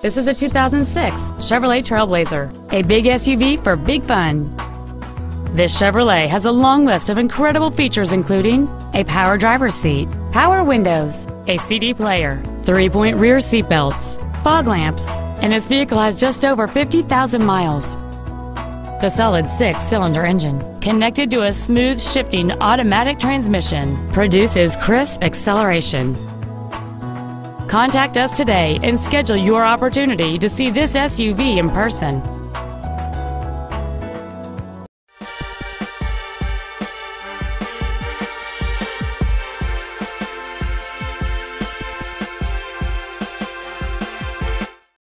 This is a 2006 Chevrolet TrailBlazer, a big SUV for big fun. This Chevrolet has a long list of incredible features including a power driver's seat, power windows, a CD player, 3-point rear seat belts, fog lamps, and this vehicle has just over 50,000 miles. The solid 6-cylinder engine, connected to a smooth shifting automatic transmission, produces crisp acceleration. Contact us today and schedule your opportunity to see this SUV in person.